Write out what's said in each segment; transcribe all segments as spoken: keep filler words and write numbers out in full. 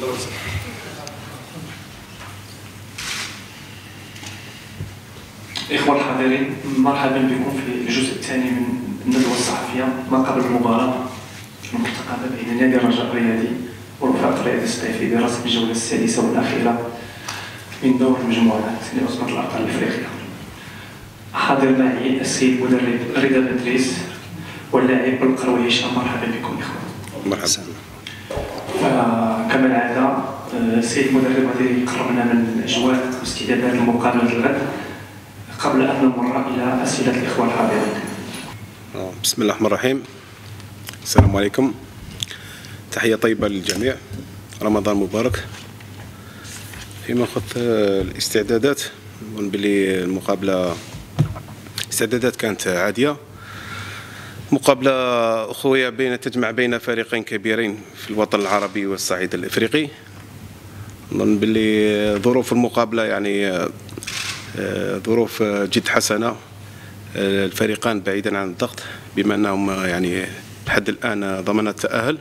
إخوة الحاضرين، مرحبا بكم في الجزء الثاني من الندوة الصحفية ما قبل المباراة المرتقبة بين نادي الرجاء الرياضي ورفاق الرياضي الصيفي برسم الجولة السادسة والأخيرة من دور المجموعات لأصبح الأبطال الأفريقية. حاضر معي السيد مدرب رضا بدريس واللاعب القروي هشام. مرحبا بكم إخوة. مرحبا. كما العادة السيد المدرب غادي يقربنا من الأجواء واستعدادات المقابلة الغد قبل أن نمر إلى أسئلة الإخوة الحاضرين. بسم الله الرحمن الرحيم. السلام عليكم. تحية طيبة للجميع. رمضان مبارك. فيما يخص الاستعدادات نظن بلي المقابلة الاستعدادات كانت عادية. مقابلة أخوية بين تجمع بين فريقين كبيرين في الوطن العربي والصعيد الإفريقي. نظن بلي ظروف المقابلة يعني ظروف جد حسنة. الفريقان بعيدا عن الضغط بما أنهم يعني لحد الآن ضمن التأهل.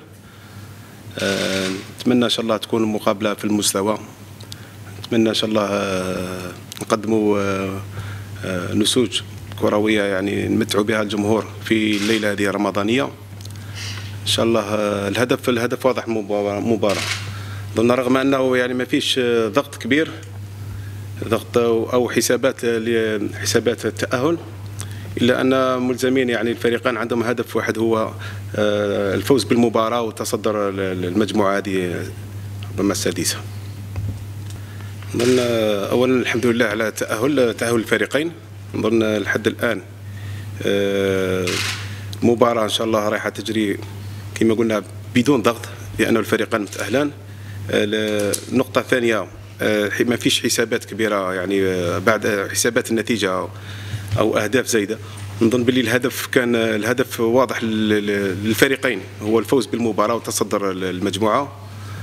نتمنى إن شاء الله تكون المقابلة في المستوى. نتمنى إن شاء الله نقدموا نسوج كروية يعني نمتعوا بها الجمهور في الليلة هذه الرمضانية إن شاء الله. الهدف الهدف واضح مباراة. ظن رغم أنه يعني ما فيش ضغط كبير ضغط أو حسابات حسابات التأهل، إلا أن ملزمين يعني الفريقان عندهم هدف واحد هو الفوز بالمباراة وتصدر المجموعة هذه ربما السادسة. نظن أولا الحمد لله على تأهل تأهل الفريقين. نظن لحد الآن المباراة إن شاء الله رايحة تجري كما قلنا بدون ضغط لأن الفريقان متأهلان. النقطة الثانية ما فيش حسابات كبيرة يعني بعد حسابات النتيجة أو أهداف زايدة. نظن باللي الهدف كان الهدف واضح للفريقين هو الفوز بالمباراة وتصدر المجموعة.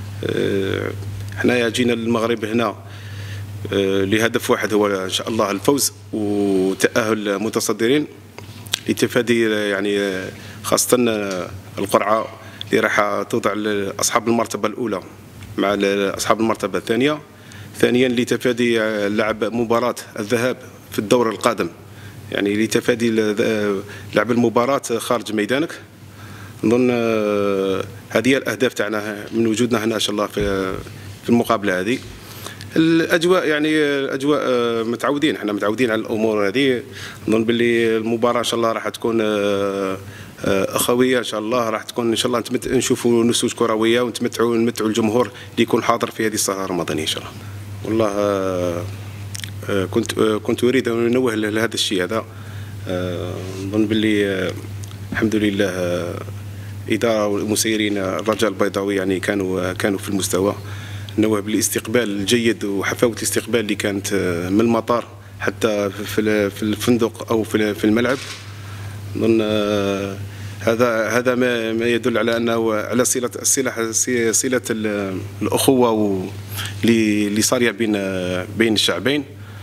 احنا جينا للمغرب هنا لهدف واحد هو إن شاء الله الفوز وتأهل متصدرين لتفادي يعني خاصة القرعة اللي راح توضع لأصحاب المرتبة الأولى مع أصحاب المرتبة الثانية. ثانيا لتفادي لعب مباراة الذهاب في الدور القادم يعني لتفادي لعب المباراة خارج ميدانك. نظن هذه الأهداف تاعنا من وجودنا هنا إن شاء الله في في المقابلة هذه. الأجواء يعني الأجواء متعودين احنا متعودين على الأمور هذه. نظن باللي المباراة إن شاء الله راح تكون أخوية إن شاء الله. راح تكون إن شاء الله نشوفوا نسوج كروية ونتمتعوا نمتعوا الجمهور اللي يكون حاضر في هذه السهرة الرمضانية إن شاء الله. والله كنت كنت أريد أن أنوه لهذا الشيء هذا. نظن باللي الحمد لله إدارة والمسيرين الرجاء البيضاوي يعني كانوا كانوا في المستوى. نوه بالاستقبال الجيد وحفاوة الاستقبال اللي كانت من المطار حتى في في الفندق أو في الملعب. نظن هذا هذا ما ما يدل على انه على صله الصله صله الاخوه اللي صاريه بين بين الشعبين.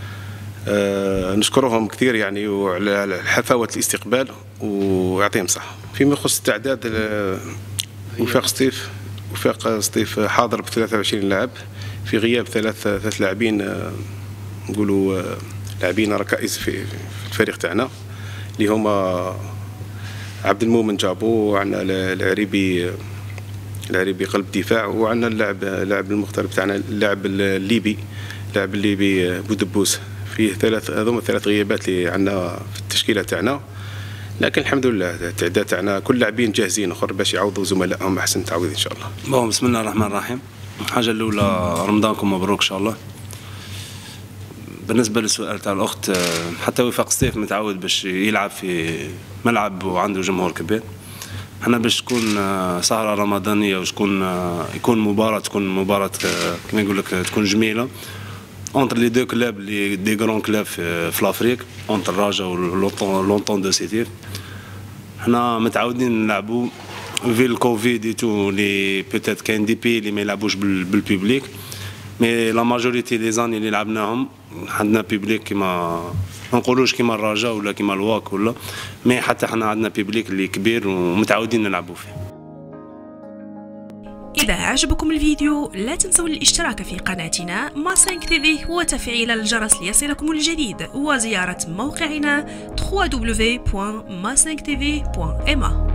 نشكرهم كثير يعني وعلى حفاوه الاستقبال ويعطيهم الصحه. فيما يخص التعداد وفاق سطيف وفاق سطيف حاضر ب ثلاثة وعشرين لاعب في غياب ثلاث ثلاث لاعبين نقولوا لاعبين ركائز في الفريق تاعنا اللي هما عبد المؤمن جابو وعندنا العريبي العريبي قلب دفاع وعندنا اللاعب اللاعب المغترب تاعنا اللاعب الليبي اللاعب الليبي بودبوس. فيه ثلاث هذوما ثلاث غيابات اللي عندنا في التشكيله تاعنا، لكن الحمد لله التعداد تاعنا كل لاعبين جاهزين اخر باش يعوضوا زملائهم احسن تعويض ان شاء الله. بسم الله الرحمن الرحيم. الحاجه الاولى رمضانكم مبروك ان شاء الله. بالنسبه للسؤال تاع الاخت، حتى وفاق سطيف متعود باش يلعب في ملعب وعنده جمهور كبير. احنا باش تكون سهره رمضانيه وتكون يكون مباراه تكون مباراه كما نقول لك تكون جميله اونتر لي دو كلاب لي دي غران كلاب في لافريك اونتر الرجاء ولونطون دو سيتيف. احنا متعودين نلعبوا في الكوفيد تو لي بوتيت كاين دي بي اللي ما يلعبوش بالبوبليك، مي لا ماجوريتي لي زاني اللي لعبناهم عندنا بيبليك كيما ما نقولوش كيما الرجاء ولا كيما الواك ولا، مي حتى حنا عندنا بيبليك اللي كبير ومتعودين نلعبوا فيه. إذا عجبكم الفيديو لا تنسوا الاشتراك في قناتنا ما فايف تي في وتفعيل الجرس ليصلكم الجديد، وزيارة موقعنا دبليو دبليو دبليو بوان ما فايف تي في بوان إم إيه.